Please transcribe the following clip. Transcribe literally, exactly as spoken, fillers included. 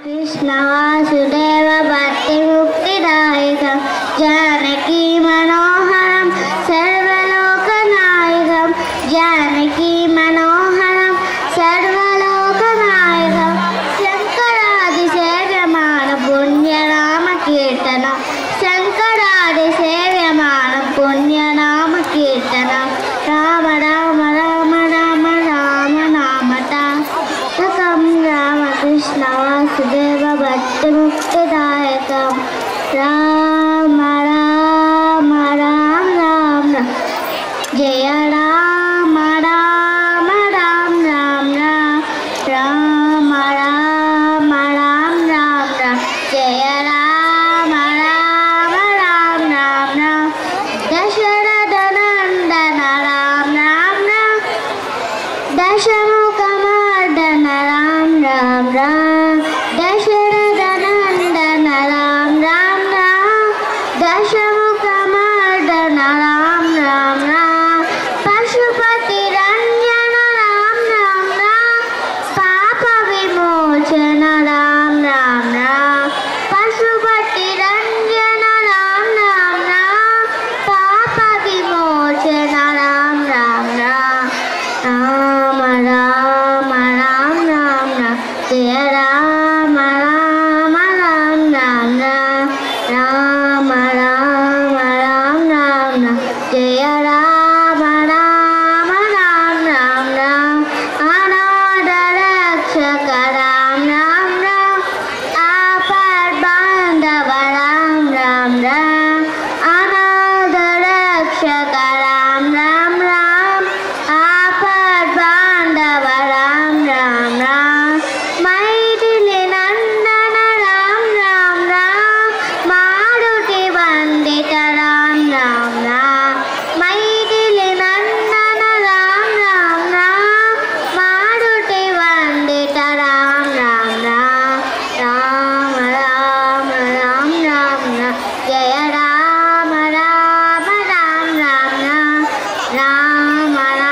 Krishna Vasudeva Bhakti Muktidaikam Janaki Manoharam Sarvalokanayakam Janaki Manoharam Sarvalokanayakam Sankaradi Sevyamana Punyarama Kirtana Sankaradi Sevyamana Punyarama Kirtana Rama Rama Rama Rama Rama Namata Takam Rama Krishna Vasudeva Bhakti Muktidayakam Rama Rama Rama Rama Jaya Rama Rama Rama Rama Rama Rama Rama Rama Jaya Rama Rama Rama Rama Dasharatha Nandana Rama Rama Dashamukhamardana Ram Ram Ram Dasharatha Nandana Ram Ram Ram Dashamukhamardana Ram Ram Ram Pashupati Ranjana Ram Ram Ram Papa Vimochana Ram Ram Ram Pashupati Ranjana Ram Ram Ram Papa Vimochana Ram Ram Ram Rama Rama Ram Ram Ram Jaya Rama Rama Ram Ram Ram Rama Rama Ram Ram Ram Jaya Rama Rama Ram Ram Ram Ananda Rakshaka Ram Ram Ram Apad Bandhava Ram Ram Ram Ananda Rakshaka Ram Ram Ram Apad Bandhava Ram Ram Ram Maithili Nandana Ram Ram Ram Maruti Vandita Ram Ram Ram Maithili Nandana Ram Ram Ram Maruti Vandita Ram Ram Ram Rama Rama Ram Ram Ram Jaya Rama Rama Ram Ram Ram Rama Rama